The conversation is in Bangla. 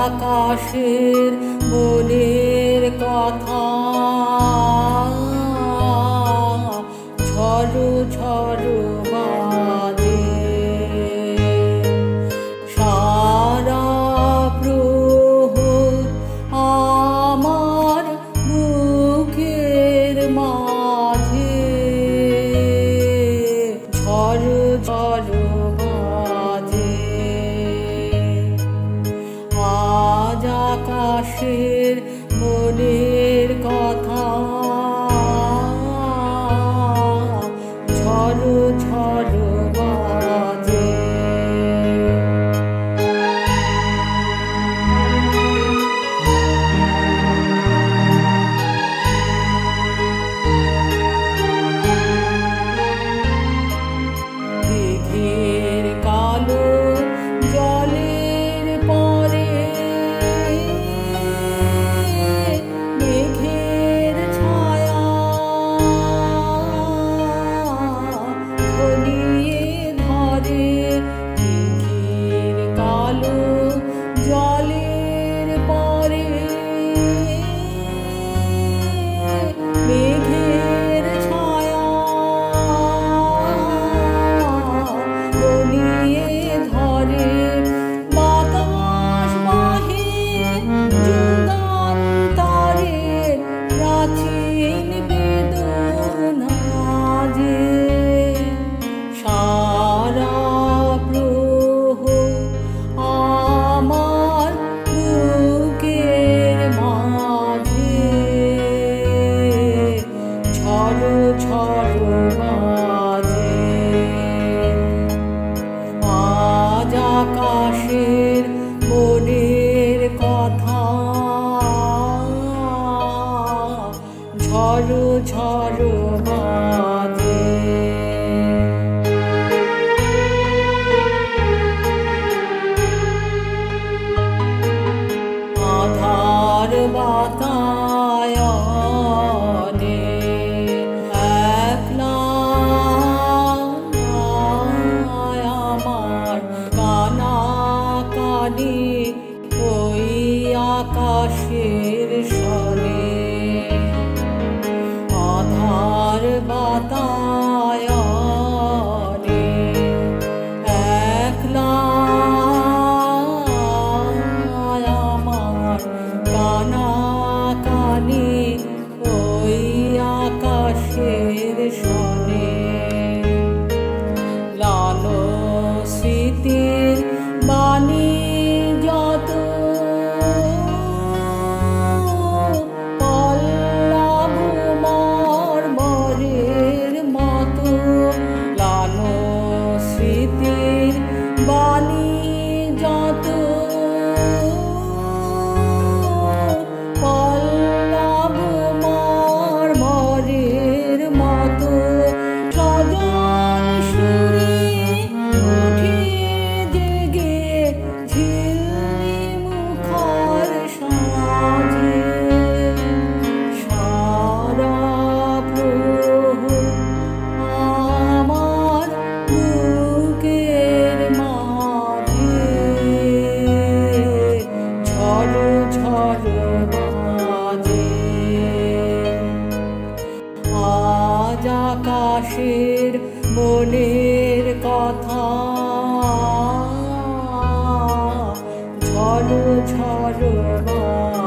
আকাশের মনের কথা ঝড় ঝড় বাজে সারা প্রহর আমার বুকের মাঝে ঝড় ঝড় বাজে আজ আকাশের মনের কথা ঝড় ঝড় বাজে দিঘির কালো জলের পরে মেঘের ছায়া ঘনিয়ে ধরে দিঘির কালো জলের পরে মেঘের ছায়া ঘনিয়ে ধরে বাতাস বাহে যুগান্তরে প্রাচীন বেদনা যে সারা প্রহর আমার বুকের মাঝে ঝড় ঝড় বাজে আজ আকাশের মনের কথা ঝড় ঝড় বাজে আধার বাতায়নে একলা আমার কানা কানি ওই আকাশের সনে আধার বাতায়নে একলা আমার কানা কানি ওই আকাশের সনে লালো স্মৃতির বাণী যত পল্লব মর্মরের মতো লালো স্মৃতির বাণী যত পল্লব মর্মরের মতো সজল সুরে উঠে জেগে ঝিল্লি মুখর সাজে সারা প্রহর আমার বুকের মাঝে ঝড় ঝড় বাজে আজ আকাশের মনের কথা ঝড় ঝড় বাজে।